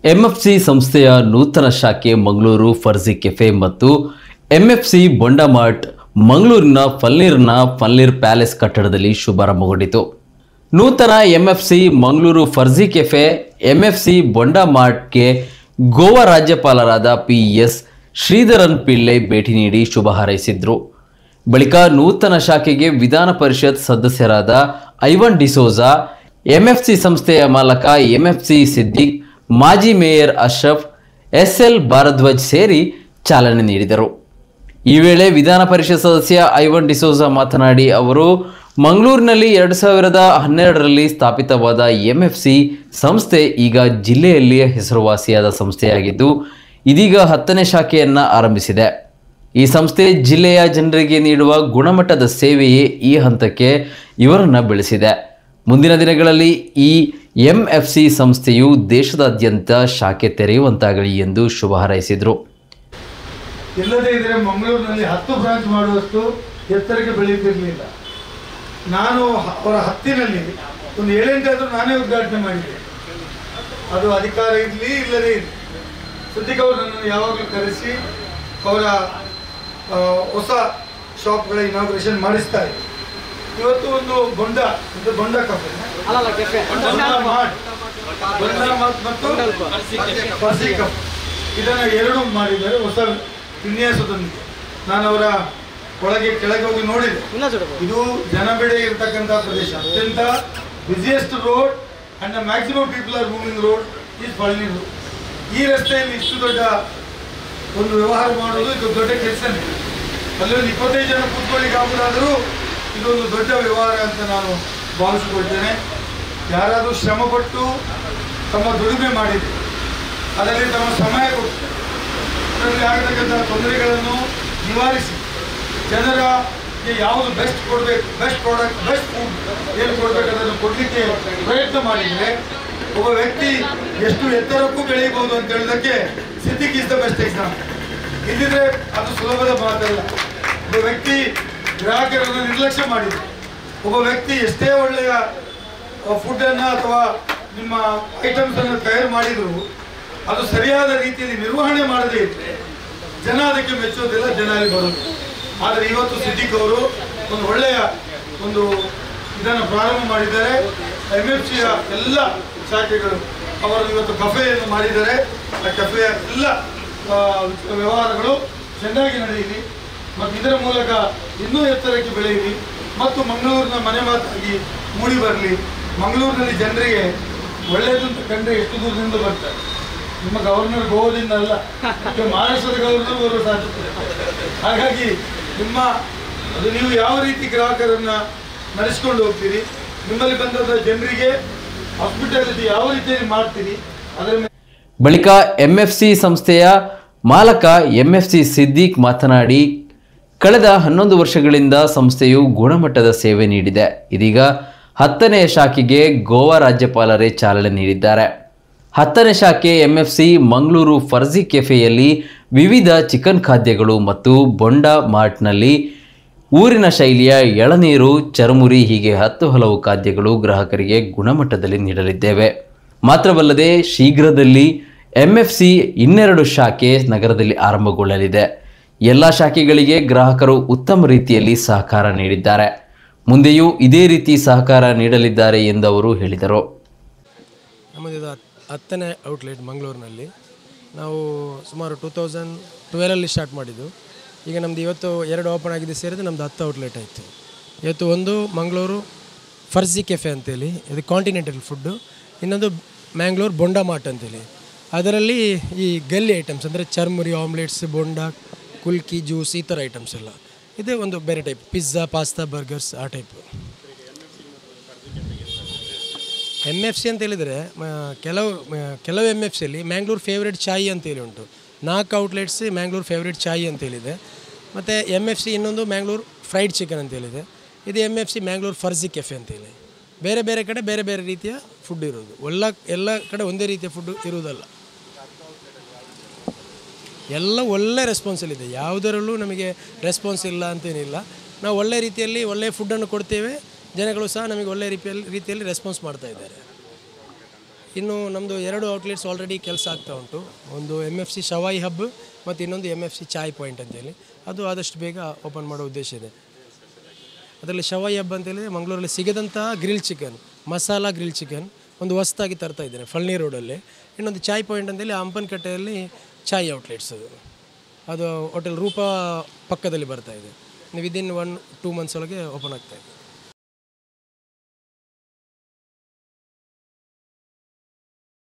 MFC ಸಂಸ್ಥೆಯ ನೂತನ ಶಾಖೆ ಮಂಗಳೂರು ಫರ್ಜಿ ಕೆಫೆ ಮತ್ತು ಎಂಎಫ್ಸಿ ಬೊಂಡಮಾರ್ಟ್ ಮಂಗಳೂರಿನ ಫಲ್ನೀರ್ ಪ್ಯಾಲೇಸ್ ಕಟ್ಟಡದಲ್ಲಿ ಶುಭಾರಂಭಗೊಂಡಿತು. ನೂತನ MFC Mangaluru Farzi cafe MFC ಬೊಂಡಮಾರ್ಟ್ಗೆ ಗೋವಾ ರಾಜ್ಯಪಾಲರಾದ ಪಿಎಸ್ ಶ್ರೀಧರನ್ ಪಿಳ್ಳೈ ಭೇಟಿ ನೀಡಿ ಶುಭ ಹಾರೈಸಿದ್ರು. ಬಳಿಕ ನೂತನ ಶಾಖೆಗೆ ವಿಧಾನ ಪರಿಷತ್ ಸದಸ್ಯರಾದ ಐವನ್ ಡಿಸೋಜಾ, ಎಂಎಫ್ಸಿ ಸಂಸ್ಥೆಯ ಮಾಲಕ ಎಂಎಫ್ಸಿ ಸಿದ್ದಿಕ್, ಮಾಜಿ ಮೇಯರ್ ಅಶ್ರಫ್, ಎಸ್ಎಲ್ ಭಾರದ್ವಾಜ್ ಸೇರಿ ಚಾಲನೆ ನೀಡಿದರು. ಈ ವೇಳೆ ವಿಧಾನ ಪರಿಷತ್ ಸದಸ್ಯ ಐವನ್ ಡಿಸೋಜಾ ಮಾತನಾಡಿ, ಅವರು ಮಂಗಳೂರಿನಲ್ಲಿ 2012ರಲ್ಲಿ ಸ್ಥಾಪಿತವಾದ ಎಂಎಫ್ಸಿ ಸಂಸ್ಥೆ ಈಗ ಜಿಲ್ಲೆಯಲ್ಲಿ ಹೆಸರುವಾಸಿಯಾದ ಸಂಸ್ಥೆಯಾಗಿದ್ದು ಇದೀಗ 10ನೇ ಶಾಖೆಯನ್ನು ಆರಂಭಿಸಿದೆ. ಈ ಸಂಸ್ಥೆ ಜಿಲ್ಲೆಯ ಜನರಿಗೆ ನೀಡುವ ಗುಣಮಟ್ಟದ ಸೇವೆಯೇ ಈ ಹಂತಕ್ಕೆ ಇವರನ್ನು ಬೆಳೆಸಿದೆ. ಮುಂದಿನ ದಿನಗಳಲ್ಲಿ ಈ ಎಂಎಫ್ಸಿ ಸಂಸ್ಥೆಯು ದೇಶದಾದ್ಯಂತ ಶಾಖೆ ತೆರೆಯುವಂತಾಗಲಿ ಎಂದು ಶುಭ ಹಾರೈಸಿದರು. ಇಲ್ಲದೇ ಇದ್ರೆ ಮಂಗಳೂರಿನಲ್ಲಿ 10 ಬ್ರಾಂಚ್ ಮಾಡುವಷ್ಟು ಎತ್ತರಕ್ಕೆ ಬೆಳೆಯುತ್ತಿರಲಿಲ್ಲ. ನಾನು ಅವರ ಹತ್ತಿನಲ್ಲಿ ಒಂದು 7-8 ಆದರೂ ನಾನೇ ಉದ್ಘಾಟನೆ ಮಾಡಿದ್ದೆ. ಅದು ಅಧಿಕಾರ ಇರಲಿ ಇಲ್ಲದೇ ಇರಲಿ, ಸುದ್ದಿಗೆ ಅವರು ನನ್ನನ್ನು ಯಾವಾಗಲೂ ಕರೆಸಿ ಅವರ ಹೊಸ ಶಾಪ್ಗಳ ಇನಾಗ್ರೇಷನ್ ಮಾಡಿಸ್ತಾರೆ. ಇವತ್ತು ಒಂದು ಬೊಂಡ ಕಫೆ ಮತ್ತು ಫರ್ಜಿ ಕಫೆ ಇದನ್ನು ಎರಡು ಮಾಡಿದ್ದಾರೆ ಹೊಸ ವಿನ್ಯಾಸದೊಂದಿಗೆ. ನಾನು ಅವರ ಕೆಳಗೆ ಹೋಗಿ ನೋಡಿದೆ. ಇದು ಜನಬೇಡ ಇರತಕ್ಕಂಥ ಪ್ರದೇಶ, ಅತ್ಯಂತ busiest road and maximum people are moving road is Falnir road. ಈ ರಸ್ತೆಯಲ್ಲಿ ಇಷ್ಟು ದೊಡ್ಡ ಒಂದು ವ್ಯವಹಾರ ಮಾಡೋದು ಇದು ದೊಡ್ಡ ಕೆಲಸನೇ. ಅಲ್ಲೊಂದು 25 ಜನ ಕೂತ್ಕೊಳ್ಳಿಕ್ಕೆ ಆಗುವುದಾದರೂ ಇದೊಂದು ದೊಡ್ಡ ವ್ಯವಹಾರ ಅಂತ ನಾನು ಭಾವಿಸಿಕೊಳ್ತೇನೆ. ಯಾರಾದರೂ ಶ್ರಮಪಟ್ಟು ತಮ್ಮ ದುಡಿಮೆ ಮಾಡಿದೆ, ಅದರಲ್ಲಿ ತಮ್ಮ ಸಮಯ ಕೊಟ್ಟು ಅದರಲ್ಲಿ ಆಗತಕ್ಕಂಥ ತೊಂದರೆಗಳನ್ನು ನಿವಾರಿಸಿ ಜನರಿಗೆ ಯಾವುದು ಬೆಸ್ಟ್ ಕೊಡಬೇಕು, ಬೆಸ್ಟ್ ಪ್ರಾಡಕ್ಟ್, ಬೆಸ್ಟ್ ಫುಡ್ ಏನು ಕೊಡಬೇಕು ಅದನ್ನು ಕೊಡಲಿಕ್ಕೆ ಪ್ರಯತ್ನ ಮಾಡಿದರೆ ಒಬ್ಬ ವ್ಯಕ್ತಿ ಎಷ್ಟು ಎತ್ತರಕ್ಕೂ ಬೆಳೆಯಬಹುದು ಅಂತ ಹೇಳೋದಕ್ಕೆ Siddique is the best example. ಇಲ್ಲಿದ್ರೆ ಅದು ಸುಲಭದ ಮಾತಲ್ಲ. ಒಬ್ಬ ವ್ಯಕ್ತಿ ಗ್ರಾಹಕರನ್ನು ನಿರ್ಲಕ್ಷ್ಯ ಮಾಡಿದೆ, ಒಬ್ಬ ವ್ಯಕ್ತಿ ಎಷ್ಟೇ ಒಳ್ಳೆಯ ಫುಡ್ಡನ್ನು ಅಥವಾ ನಿಮ್ಮ ಐಟಮ್ಸನ್ನು ತಯಾರು ಮಾಡಿದರೂ ಅದು ಸರಿಯಾದ ರೀತಿಯಲ್ಲಿ ನಿರ್ವಹಣೆ ಮಾಡದೇ ಇದ್ದರೆ ಜನ ಅದಕ್ಕೆ ಮೆಚ್ಚೋದಿಲ್ಲ, ಜನ ಅಲ್ಲಿ ಬರೋದು. ಆದರೆ ಇವತ್ತು ಸಿದ್ದಿಕ್ ಅವರು ಒಂದು ಒಳ್ಳೆಯ ಒಂದು ಇದನ್ನು ಪ್ರಾರಂಭ ಮಾಡಿದ್ದಾರೆ. ಎಂಎಫ್ಸಿಯ ಎಲ್ಲ ಶಾಖೆಗಳು ಅವರು ಇವತ್ತು ಕಫೆಯನ್ನು ಮಾಡಿದ್ದಾರೆ. ಆ ಕಫೆಯ ಎಲ್ಲ ವ್ಯವಹಾರಗಳು ಚೆನ್ನಾಗಿ ನಡೆಯಲಿ ಮತ್ತು ಇದರ ಮೂಲಕ ಇನ್ನೂ ಎತ್ತರಕ್ಕೆ ಬೆಳೆಯಲಿ ಮತ್ತು ಮಂಗಳೂರಿನ ಮನೆ ಮಾತಾಗಿ ಮೂಡಿ ಬರಲಿ. ಮಂಗಳೂರಿನಲ್ಲಿ ಜನರಿಗೆ ಒಳ್ಳೆಯದು ಅಂತ ಕಂಡ್ರೆ ಎಷ್ಟು ದೂರದಿಂದ ಬರ್ತಾರೆ. ನಿಮ್ಮ ಗವರ್ನರ್ ಗೋವಾದಿಂದ ಅಲ್ಲ, ಮಹಾರಾಷ್ಟ್ರದ ಗವರ್ನರ್ ಬರುವ ಸಾಧ್ಯತೆ. ಹಾಗಾಗಿ ಅದು ನೀವು ಯಾವ ರೀತಿ ಗ್ರಾಹಕರನ್ನು ನಡೆಸ್ಕೊಂಡು ಹೋಗ್ತೀರಿ, ನಿಮ್ಮಲ್ಲಿ ಬಂದ ಜನರಿಗೆ ಹಾಸ್ಪಿಟಾಲಿಟಿ ಯಾವ ರೀತಿಯಲ್ಲಿ ಮಾಡ್ತೀರಿ ಅದರ ಬಳಿಕ ಎಂಎಫ್ಸಿ ಸಂಸ್ಥೆಯ ಮಾಲಕ ಎಂಎಫ್ಸಿ ಸಿದ್ದಿಕ್ ಮಾತನಾಡಿ, ಕಳೆದ 11 ವರ್ಷಗಳಿಂದ ಸಂಸ್ಥೆಯು ಗುಣಮಟ್ಟದ ಸೇವೆ ನೀಡಿದೆ. ಇದೀಗ 10ನೇ ಶಾಖೆಗೆ ಗೋವಾ ರಾಜ್ಯಪಾಲರೇ ಚಾಲನೆ ನೀಡಿದ್ದಾರೆ. 10ನೇ ಶಾಖೆ ಎಂಎಫ್ಸಿ ಮಂಗಳೂರು ಫರ್ಜಿ ಕೆಫೆಯಲ್ಲಿ ವಿವಿಧ ಚಿಕನ್ ಖಾದ್ಯಗಳು ಮತ್ತು ಬೊಂಡ ಮಾರ್ಟ್ನಲ್ಲಿ ಊರಿನ ಶೈಲಿಯ ಎಳನೀರು, ಚರಮುರಿ ಹೀಗೆ 10 ಹಲವು ಖಾದ್ಯಗಳು ಗ್ರಾಹಕರಿಗೆ ಗುಣಮಟ್ಟದಲ್ಲಿ ನೀಡಲಿದ್ದೇವೆ. ಮಾತ್ರವಲ್ಲದೆ ಶೀಘ್ರದಲ್ಲಿ ಎಂಎಫ್ಸಿ 2 ಶಾಖೆ ನಗರದಲ್ಲಿ ಆರಂಭಗೊಳ್ಳಲಿದೆ. ಎಲ್ಲ ಶಾಖೆಗಳಿಗೆ ಗ್ರಾಹಕರು ಉತ್ತಮ ರೀತಿಯಲ್ಲಿ ಸಹಕಾರ ನೀಡಿದ್ದಾರೆ. ಮುಂದೆಯೂ ಇದೇ ರೀತಿ ಸಹಕಾರ ನೀಡಲಿದ್ದಾರೆ ಎಂದು ಅವರು ಹೇಳಿದರು. ನಮ್ಮದು 10ನೇ ಔಟ್ಲೆಟ್ ಮಂಗಳೂರಿನಲ್ಲಿ ನಾವು ಸುಮಾರು 2012ರಲ್ಲಿ ಸ್ಟಾರ್ಟ್ ಮಾಡಿದ್ದು. ಈಗ ನಮ್ಮದು ಇವತ್ತು 2 ಓಪನ್ ಆಗಿದೆ ಸೇರಿದ್ರೆ ನಮ್ಮದು 10 ಔಟ್ಲೆಟ್ ಆಯಿತು. ಇವತ್ತು ಒಂದು ಮಂಗಳೂರು ಫರ್ಜಿ ಕೆಫೆ ಅಂತೇಳಿ, ಇದು ಕಾಂಟಿನೆಂಟಲ್ ಫುಡ್ಡು. ಇನ್ನೊಂದು ಮ್ಯಾಂಗ್ಳೂರು ಬೊಂಡ ಮಾರ್ಟ್ ಅಂತೇಳಿ, ಅದರಲ್ಲಿ ಈ ಗಲ್ಲಿ ಐಟಮ್ಸ್ ಅಂದರೆ ಚರ್ಮುರಿ, ಆಮ್ಲೆಟ್ಸ್, ಬೊಂಡ, ಕುಲ್ಕಿ, ಜ್ಯೂಸ್ ಈ ಥರ ಐಟಮ್ಸ್ ಎಲ್ಲ. ಇದೇ ಒಂದು ಬೇರೆ ಟೈಪ್, ಪಿಜ್ಜಾ, ಪಾಸ್ತಾ, ಬರ್ಗರ್ಸ್ ಆ ಟೈಪು. ಎಂಎಫ್ಸಿ ಅಂತ ಹೇಳಿದರೆ ಕೆಲವು ಎಂಎಫ್ಸಿಯಲ್ಲಿ ಮ್ಯಾಂಗ್ಳೂರು ಫೇವ್ರೇಟ್ ಚಾಯ್ ಅಂತೇಳಿ ಉಂಟು. 4 ಔಟ್ಲೆಟ್ಸ್ ಮ್ಯಾಂಗ್ಳೂರು ಫೇವ್ರೇಟ್ ಚಾಯ್ ಅಂತೇಳಿದೆ. ಮತ್ತು ಎಂಎಫ್ಸಿ ಇನ್ನೊಂದು ಮ್ಯಾಂಗ್ಳೂರು ಫ್ರೈಡ್ ಚಿಕನ್ ಅಂತೇಳಿದೆ. ಇದು ಎಂಎಫ್ಸಿ ಮ್ಯಾಂಗ್ಳೂರು ಫರ್ಜಿ ಕೆಫೆ ಅಂತೇಳಿ. ಬೇರೆ ಬೇರೆ ಕಡೆ ಬೇರೆ ಬೇರೆ ರೀತಿಯ ಫುಡ್ ಇರೋದು, ಎಲ್ಲ ಕಡೆ ಒಂದೇ ರೀತಿಯ ಫುಡ್ ಇರುವುದಲ್ಲ. ಎಲ್ಲ ಒಳ್ಳೆ ರೆಸ್ಪಾನ್ಸಲ್ಲಿದೆ, ಯಾವುದರಲ್ಲೂ ನಮಗೆ ರೆಸ್ಪಾನ್ಸ್ ಇಲ್ಲ ಅಂತೇನಿಲ್ಲ. ನಾವು ಒಳ್ಳೆ ರೀತಿಯಲ್ಲಿ ಒಳ್ಳೆಯ ಫುಡ್ಡನ್ನು ಕೊಡ್ತೇವೆ, ಜನಗಳು ಸಹ ನಮಗೆ ಒಳ್ಳೆಯ ರೀತಿಯಲ್ಲಿ ರೆಸ್ಪಾನ್ಸ್ ಮಾಡ್ತಾ ಇದ್ದಾರೆ. ಇನ್ನು ನಮ್ಮದು 2 ಔಟ್ಲೆಟ್ಸ್ ಆಲ್ರೆಡಿ ಕೆಲಸ ಆಗ್ತಾ ಉಂಟು. ಒಂದು MFC ಶವಾಯಿ ಹಬ್ ಮತ್ತು ಇನ್ನೊಂದು MFC ಚಾಯ್ ಪಾಯಿಂಟ್ ಅಂತೇಳಿ. ಅದು ಆದಷ್ಟು ಬೇಗ ಓಪನ್ ಮಾಡೋ ಉದ್ದೇಶ ಇದೆ. ಅದರಲ್ಲಿ ಶವಾಯಿ ಹಬ್ ಅಂತೇಳಿದರೆ ಮಂಗಳೂರಲ್ಲಿ ಸಿಗದಂಥ grill chicken, masala grill chicken ಒಂದು ಹೊಸ್ದಾಗಿ ತರ್ತಾ ಇದ್ದೇನೆ ಫಳ್ನಿ ರೋಡಲ್ಲಿ. ಇನ್ನೊಂದು ಚಾಯ್ ಪಾಯಿಂಟ್ ಅಂತೇಳಿ ಹಂಪನಕಟ್ಟೆಯಲ್ಲಿ ಚಾಯ್ ಔಟ್ಲೆಟ್ಸ್ ಅದು ಹೋಟೆಲ್ ರೂಪ ಪಕ್ಕದಲ್ಲಿ ಬರ್ತಾ ಇದೆ. ವಿದಿನ್ 1-2 ಮಂತ್ಸ್ ಒಳಗೆ ಓಪನ್ ಆಗ್ತಾ ಇದೆ.